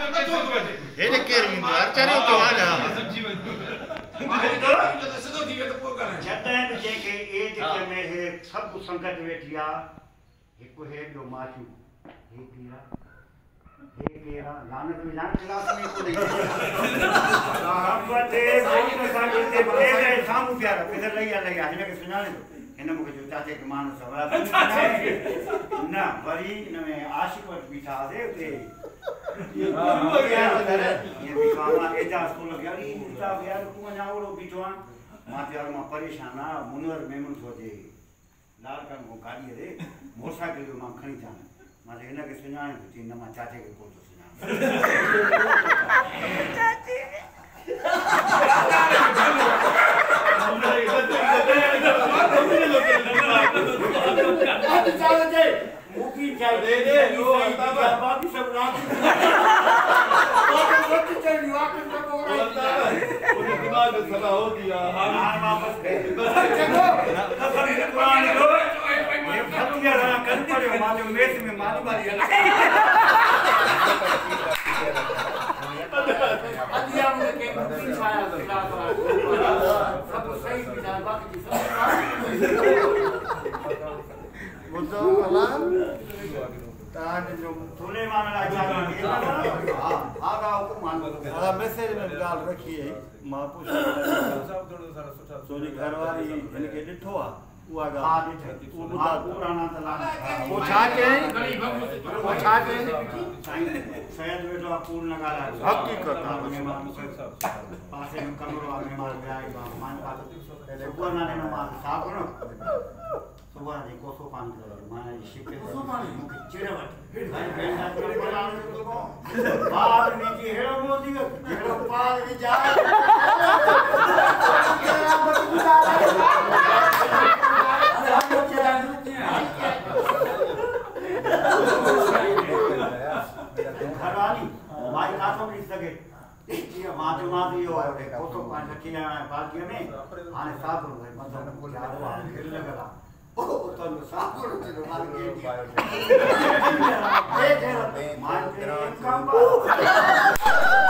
हेने केर इंदो अर्चने तो आना जतन जेके ए जेके में हे सब संकट वेठिया एक हे जो माचू हे केरा लानत में लान क्लास में को नहीं हम बते बहुत सारे ते बड़े सामू प्यारा किधर लइया हिन के सुनाने दो हिन मुके जो चाचे के मान सवाल ना वरी इन में आशिक वट बिठा दे उते ये भी कामा एजा स्कूल गरी उता यार को नावड़ो बिठवा माथे और मा परेशान आ मुनवर मेमन सोजे लाल का को गाड़ी रे मोटरसाइकिल मा खणी जाने माथे हिन के सुनाने तो तीन मा चाचे के को तो सुनाने चाची मुकी चाहिए दे ओ बाकी सब रात वक्त चल वाकई सब हो रहा है उन्हें दिमाग में सभा हो गया हां वापस चलो खबर कुरान लो ये फतिया रहा कर पड़े मानो मेस में माली वाली अदिया में के मुकी छाया सब सही विचार बाकी सब वो तो कलाम तान जो थोले मामला आचार हां आगा को मान लो मैसेज में गाल रखी है मां पूछ सोनी घरवाली इनके डिठो आ वो आगा हां डिठो वो बुधा पुराना तला वो छाटे वो छाटे शायद बेटो पूर्ण लगाला हकीकत पासे में कमरो आ मेहमान गया मान का सुबह ना ने मां साफ करो सुबह ने कोसो पानी करो माने शिके कोसो पानी मुके चिड़वट भाई बेटा चिड़े बनाने तो बाहर नीचे हेड़ो मोदी हेड़ो पार के जा घरवाली भाई का तो लिख सके ये माजू माजू हो कोसो पानी रखी है बाल्टी में आने साफ हो गए मतलब क्या खेल लगा ओ तो साफ हो गए मार के ये मान के काम